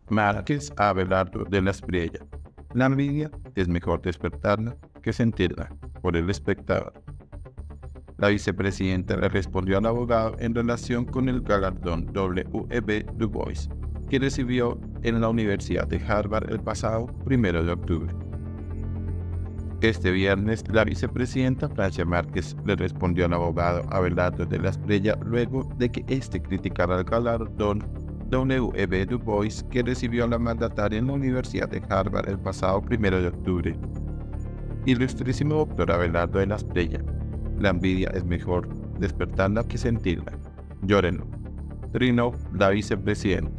Márquez a Abelardo de la Espriella. La envidia es mejor despertarla que sentirla por el espectador. La vicepresidenta le respondió al abogado en relación con el galardón W.E.B. Du Bois, que recibió en la Universidad de Harvard el pasado 1 de octubre. Este viernes, la vicepresidenta Francia Márquez le respondió al abogado Abelardo de la Espriella luego de que éste criticara el galardón W.E.B. Du Bois que recibió la mandataria en la Universidad de Harvard el pasado 1 de octubre. Ilustrísimo doctor Abelardo de la Espriella, la envidia es mejor despertarla que sentirla. Llórenlo. Trinó la vicepresidenta.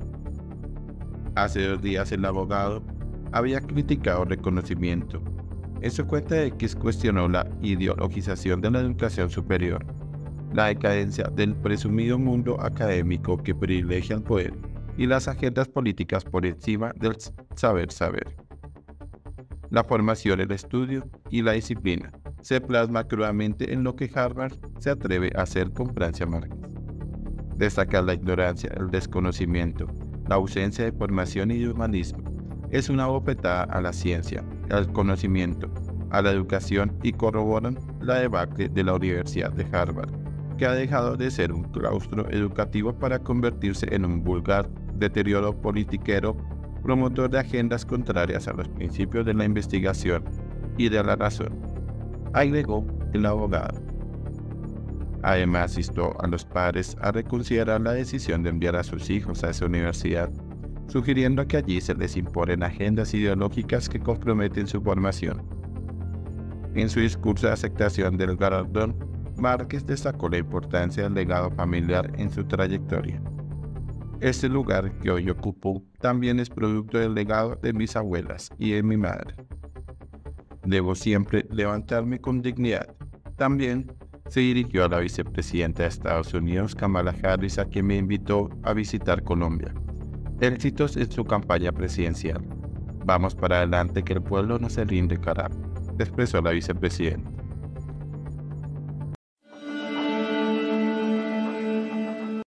Hace 2 días el abogado había criticado el reconocimiento. En su cuenta X cuestionó la ideologización de la educación superior, la decadencia del presumido mundo académico que privilegia el poder y las agendas políticas por encima del saber. La formación, el estudio y la disciplina se plasma crudamente en lo que Harvard se atreve a hacer con Francia Márquez. Destacar la ignorancia, el desconocimiento, la ausencia de formación y de humanismo es una bofetada a la ciencia, al conocimiento, a la educación y corroboran la debacle de la Universidad de Harvard, que ha dejado de ser un claustro educativo para convertirse en un vulgar deterioro politiquero, promotor de agendas contrarias a los principios de la investigación y de la razón, agregó el abogado. Además, instó a los padres a reconsiderar la decisión de enviar a sus hijos a esa universidad, sugiriendo que allí se les imponen agendas ideológicas que comprometen su formación. En su discurso de aceptación del galardón, Márquez destacó la importancia del legado familiar en su trayectoria. Este lugar que hoy ocupo también es producto del legado de mis abuelas y de mi madre. Debo siempre levantarme con dignidad. También se dirigió a la vicepresidenta de Estados Unidos, Kamala Harris, a quien me invitó a visitar Colombia. Éxitos en su campaña presidencial. Vamos para adelante que el pueblo no se rinde, carajo, expresó la vicepresidenta.